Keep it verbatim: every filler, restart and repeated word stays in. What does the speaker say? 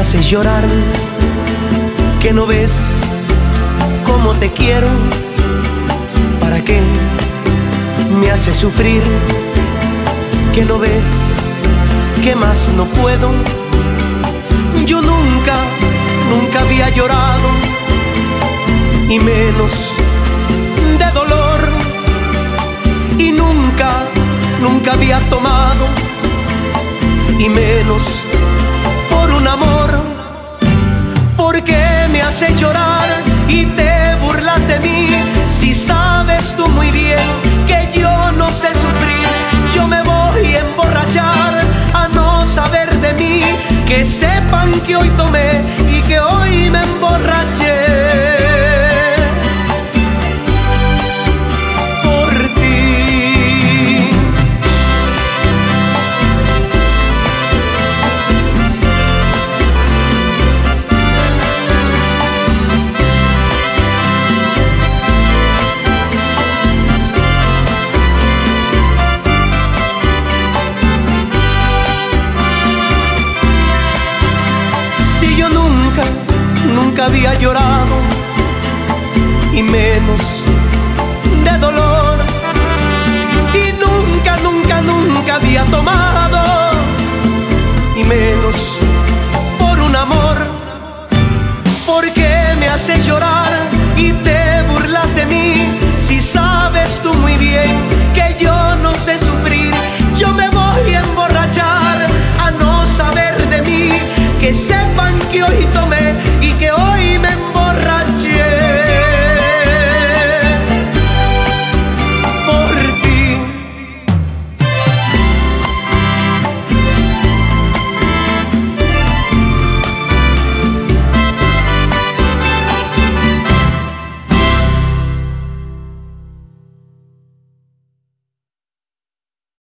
haces llorar, que no ves cómo te quiero. ¿Para qué me haces sufrir? Que no ves que más no puedo. Yo nunca, nunca había llorado, y menos de dolor, y nunca, nunca había tomado, y menos por un amor. ¿Por qué me haces llorar y te burlas de mí? Si sabes tú muy bien que yo no sé sufrir. Yo me voy a emborrachar a no saber de mí. Que sepan que hoy tomé y que hoy me emborraché por ti. Si yo nunca, nunca había llorado, y menos de dolor, y nunca, nunca, nunca había tomado, y menos por un amor. ¿Por qué me haces llorar y te burlas de mí? Si sabes tú muy bien que yo